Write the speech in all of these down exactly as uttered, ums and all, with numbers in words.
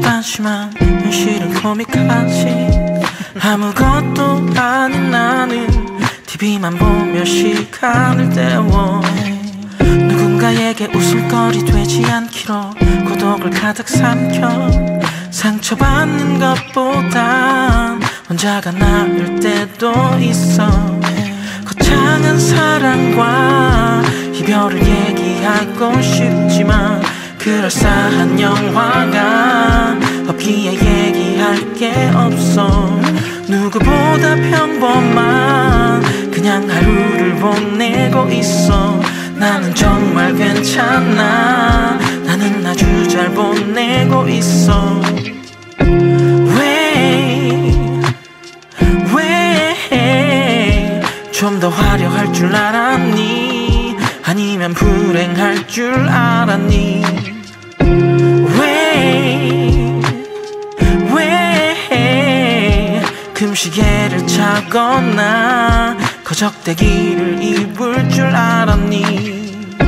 뻔하지만 현실은 코믹하지. 아무것도 아닌 나는 티비만 보며 시간을 때워. 누군가에게 웃음거리 되지 않기로 고독을 가득 삼켜. 상처받는 것보단 혼자가 나을 때도 있어. 거창한 사랑과 이별을 얘기하고 싶지만 그럴싸한 영화가 없기에 얘기할 게 없어. 누구보다 평범한 그냥 하루를 보내고 있어. 나는 정말 괜찮아. 나는 아주 잘 보내고 있어. 왜, 왜 좀 더 화려할 줄 알았니? 아니면 불행할 줄 알았니? 왜, 왜 금시계를 차거나 거적대기를 입을 줄 알았니?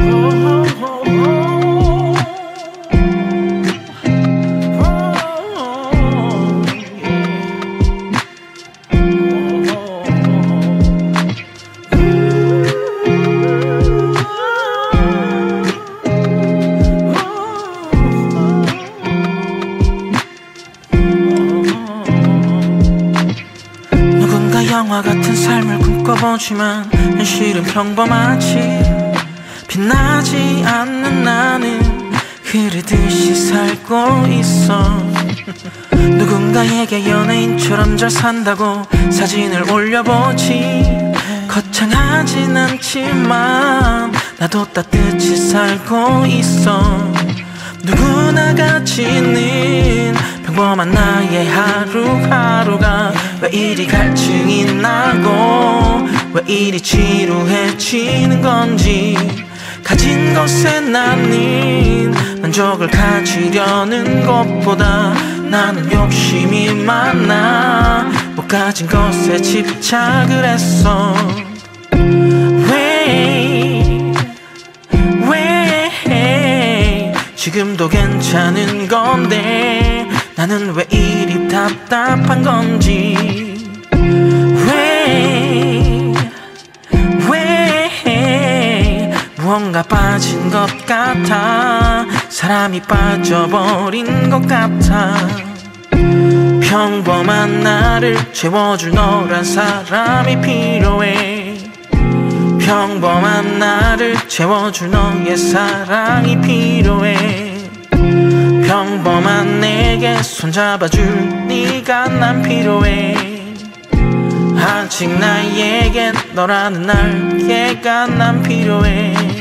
영화 같은 삶을 꿈꿔보지만 현실은 평범하지. 빛나지 않는 나는 흐르듯이 살고 있어. 누군가에게 연예인처럼 잘 산다고 사진을 올려보지. 거창하진 않지만 나도 따뜻히 살고 있어. 누구나 가지는 평범한 나의 하루하루가 왜 이리 갈증이 나고 왜 이리 지루해지는 건지. 가진 것에 나는 만족을 가지려는 것보다 나는 욕심이 많아. 못 가진 것에 집착을 했어. 왜, 왜 지금도 괜찮은 건데 나는 왜 이리 답답한 건지. 왜, 왜 무언가 빠진 것 같아. 사람이 빠져버린 것 같아. 평범한 나를 채워줄 너란 사람이 필요해. 평범한 나를 채워줄 너의 사랑이 필요해. 평범한 내게 손잡아줄 네가 난 필요해. 아직 나에겐 너라는 날개가 난 필요해.